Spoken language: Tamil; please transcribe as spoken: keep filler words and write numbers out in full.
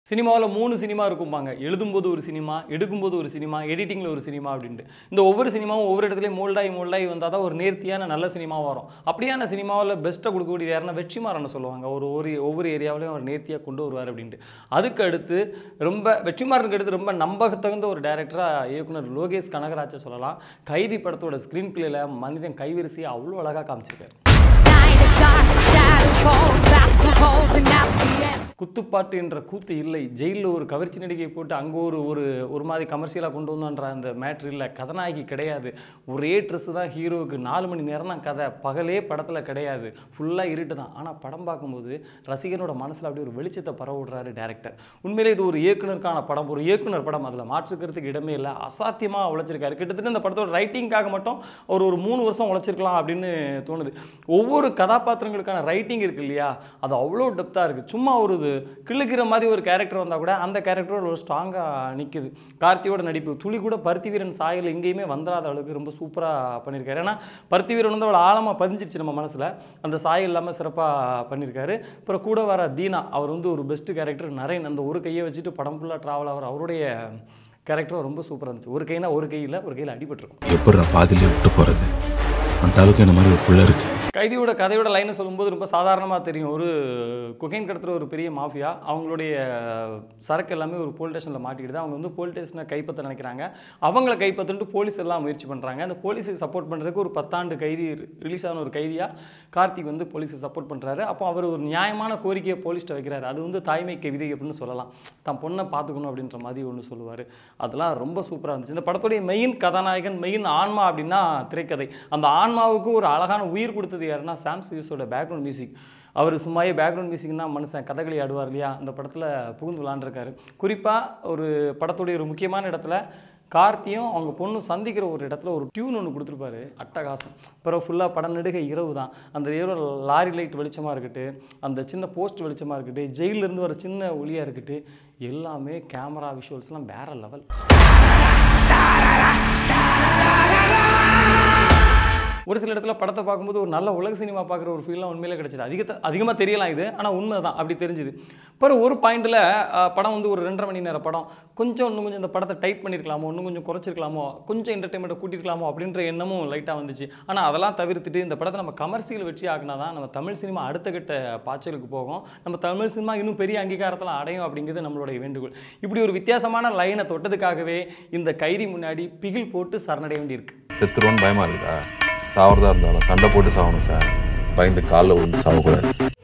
சினிமாவில் மூணு சினிமா இருக்கும்பாங்க. எழுதும்போது ஒரு சினிமா, எடுக்கும்போது ஒரு சினிமா, எடிட்டிங்கில் ஒரு சினிமா அப்படின்ட்டு. இந்த ஒவ்வொரு சினிமாவும் ஒவ்வொரு இடத்துலையும் மோல்டாகி மோல்டாகி வந்தால் தான் ஒரு நேர்த்தியான நல்ல சினிமாவாக வரும். அப்படியான சினிமாவில் பெஸ்ட்டாக கொடுக்கக்கூடியது யாருன்னா வெற்றிமாறன் சொல்லுவாங்க. ஒரு ஒரு ஒவ்வொரு ஏரியாவிலையும் அவர் நேர்த்தியாக கொண்டு வருவார் அப்படின்ட்டு. அதுக்கு அடுத்து ரொம்ப வெற்றிமாறனுக்கு அடுத்து ரொம்ப நம்பகத்தகுந்த ஒரு டைரக்டராக இயக்குனர் லோகேஷ் கனகராஜை சொல்லலாம். கைதி படத்தோட ஸ்க்ரீன் பிளேயில் மனிதன் கைவரிசையை அவ்வளோ அழகாக காமிச்சிருக்காரு. குத்துப்பாட்டு என்ற கூத்து இல்லை. ஜெயிலில் ஒரு கவர்ச்சி நடிகை போட்டு அங்கே ஒரு ஒரு ஒரு மாதிரி கமர்ஷியலாக கொண்டு வந்தோன்ற அந்த மேட்ரு இல்லை. கதாநாயகி கிடையாது. ஒரே ட்ரெஸ்ஸு தான் ஹீரோவுக்கு. நாலு மணி நேரம் தான் கதை. பகலே படத்தில் கிடையாது. ஃபுல்லாக இருட்டு தான். ஆனால் படம் பார்க்கும்போது ரசிகனோட மனசில் அப்படியே ஒரு வெளிச்சத்தை பரவ விடுறாரு டேரக்டர். உண்மையிலே இது ஒரு இயக்குனருக்கான படம், ஒரு இயக்குனர் படம். அதில் மாற்றுக்கிறதுக்கு இடமே இல்லை. அசாத்தியமாக உழைச்சிருக்காரு. கிட்டத்தட்ட இந்த படத்தோட ரைட்டிங்காக மட்டும் அவர் ஒரு மூணு வருஷம் உழைச்சிருக்கலாம் அப்படின்னு தோணுது. ஒவ்வொரு கதாபாத்திரங்களுக்கான ரைட்டிங் இருக்கு இல்லையா, அது அவ்வளோ டெப்த்தாக இருக்குது. சும்மா ஒரு கிள்ளுக்கிற மாதிரி ஒரு கேரக்டர் வந்தால் கூட அந்த கேரக்டரோட ஒரு ஸ்ட்ராங்காக நிற்குது. கார்த்தியோட நடிப்பு துளி கூட பருத்தி வீரன் சாயல் எங்கேயுமே வந்துடாத அளவுக்கு ரொம்ப சூப்பராக பண்ணியிருக்காரு. ஏன்னா பருத்தி வீரன் வந்து அவ்வளோ ஆழமாக பதிஞ்சிருச்சு நம்ம மனசில். அந்த சாயல் இல்லாமல் சிறப்பாக பண்ணியிருக்காரு. அப்புறம் கூட வர தீனா, அவர் வந்து ஒரு பெஸ்ட்டு கேரக்டர். நரேன் அந்த ஒரு கையை வச்சுட்டு படம் ஃபுல்லாக ட்ராவல் ஆகிற அவருடைய கேரக்டரும் ரொம்ப சூப்பராக இருந்துச்சு. ஒரு கைனா ஒரு கையில் ஒரு கையில் அடிபட்டுருக்கும். எப்படி பாதியிலே விட்டு போகிறது அந்த அளவுக்கு என்ன மாதிரி ஒரு புள்ள இருக்குது. கைதியோட கதையோட லைனை சொல்லும்போது ரொம்ப சாதாரணமாக தெரியும். ஒரு கொகைன் கடத்துகிற ஒரு பெரிய மாஃபியா, அவங்களுடைய சரக்கு எல்லாமே ஒரு போலீஸ் ஸ்டேஷனில் மாட்டிக்கிட்டு அவங்க வந்து போலீஸ் ஸ்டேஷனை கைப்பற்ற நினைக்கிறாங்க. அவங்கள கைப்பற்றிட்டு போலீஸ் எல்லாம் முயற்சி பண்ணுறாங்க. அந்த போலீஸுக்கு சப்போர்ட் பண்ணுறதுக்கு ஒரு பத்தாண்டு கைதி ரிலீஸ் ஆன ஒரு கைதியாக கார்த்திக் வந்து போலீஸுக்கு சப்போர்ட் பண்ணுறாரு. அப்போ அவர் ஒரு நியாயமான கோரிக்கையை போலீஸ்கிட்ட வைக்கிறாரு. அது வந்து தாய்மை கவிதை அப்படின்னு சொல்லலாம். தான் பொண்ணை பார்த்துக்கணும் அப்படின்ற மாதிரி ஒன்று சொல்லுவார். அதெல்லாம் ரொம்ப சூப்பராக இருந்துச்சு. இந்த படத்துடைய மெயின் கதாநாயகன், மெயின் ஆன்மா அப்படின்னா திரைக்கதை. அந்த ஆன்மாவுக்கு ஒரு அழகான உயிர் கொடுத்தது யாருன்னா சாம் சியூஸோட பேக்ரவுண்ட் மியூசிக். அவர் சும்மாயே பேக்ரவுண்ட் மியூசிக்னா மனுஷன் கதகளி ஆடுவார் இல்லையா, அந்த படத்தில் புகுந்து விளாண்டுருக்காரு. குறிப்பாக ஒரு படத்துடைய ஒரு முக்கியமான இடத்துல கார்த்தியும் அவங்க பொண்ணு சந்திக்கிற ஒரு இடத்துல ஒரு டியூன் ஒன்று கொடுத்துருப்பாரு. அட்டகாசம். பிறகு ஃபுல்லாக படம் நெடுக இரவு தான். அந்த இரவு லாரி லைட் வெளிச்சமாக இருக்கட்டு, அந்த சின்ன போஸ்ட் வெளிச்சமாக இருக்கட்டு, ஜெயிலிருந்து வர சின்ன ஒளியாக இருக்கட்டு, எல்லாமே கேமரா விஷுவல்ஸ்லாம் வேற லெவல். ஒரு சில இடத்துல படத்தை பார்க்கும்போது ஒரு நல்ல உலக சினிமா பார்க்குற ஒரு ஃபீல்லாம் உண்மையிலே கிடச்சிது. அதிக அதிகமாக தெரியலாம் இது, ஆனால் உண்மை தான் அப்படி தெரிஞ்சுது. அப்புறம் ஒரு பாயிண்டில் படம் வந்து ஒரு ரெண்டரை மணி நேரம் படம், கொஞ்சம் இன்னும் கொஞ்சம் இந்த படத்தை டைட் பண்ணியிருக்கலாமோ, இன்னும் கொஞ்சம் குறைச்சிருக்கலாமோ, கொஞ்சம் என்டர்டைன்மெண்ட்டை கூட்டியிருக்கலாமோ அப்படின்ற எண்ணமும் லைட்டாக வந்துச்சு. ஆனால் அதெல்லாம் தவிர்த்துட்டு இந்த படத்தை நம்ம கமர்ஷியல் வெற்றி ஆகினா தான் நம்ம தமிழ் சினிமா அடுத்த கட்ட பாய்ச்சலுக்கு போகும். நம்ம தமிழ் சினிமா இன்னும் பெரிய அங்கீகாரத்தில் அடையும் அப்படிங்கிறது நம்மளுடைய வேண்டுகோள். இப்படி ஒரு வித்தியாசமான லைனை தொட்டதுக்காகவே இந்த கைதி முன்னாடி பிகில் போட்டு சரணடைய வேண்டியிருக்கு. செத்துருவோன்னு பயமாக இருக்குதா? சாவறதா இருந்தாலும் சண்டை போட்டு சாகணும் சார். பயந்து காலில் விழுந்து சாகக்கூடாது.